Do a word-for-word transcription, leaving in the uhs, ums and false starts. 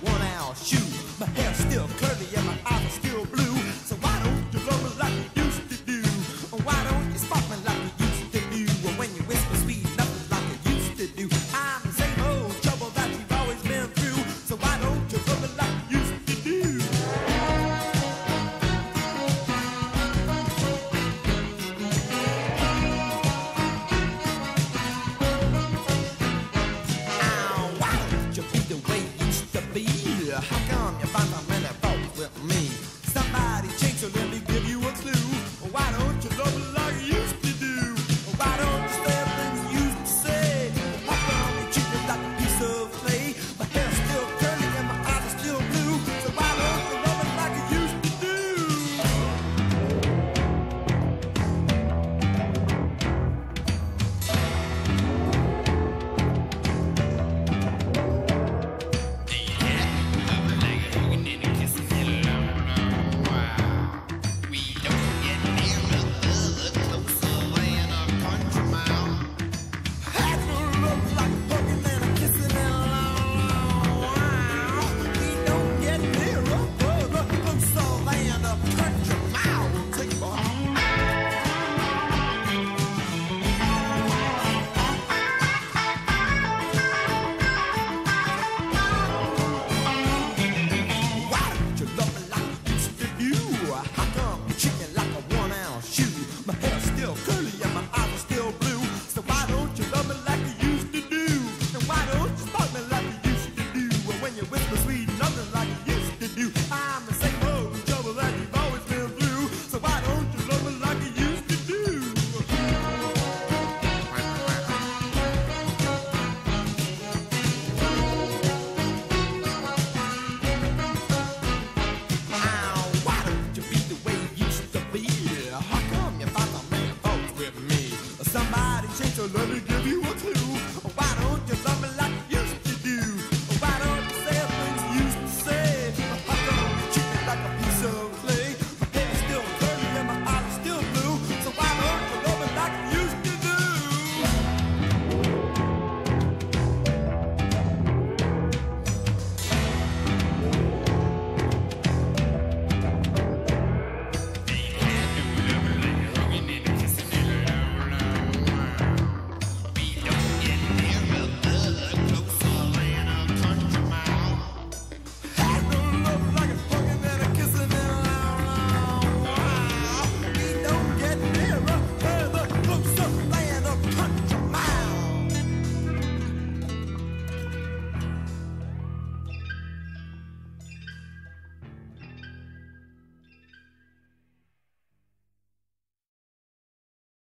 worn-out shoe. My hair's still curly and my eyes are still blue. So why don't you love me like you used to do? Why don't you spark me like you used to do? When you whisper sweet nothing like you used to do. I'm the same old trouble that you've always been through. So why don't you love me like you used to do? How come you find so many faults with me? Somebody change, so let me give you a clue. Why don't you love me like you used to do? Why don't you say things you used to say? How come you treat me like a piece of clay? My hair's still curly and my eyes are still blue. So why don't you love me like you used to do? My hair's still curly and my eyes are still blue. So why don't you love me like you used to do? And why don't you spark me like you used to do? And when you whisper sweet nothing like you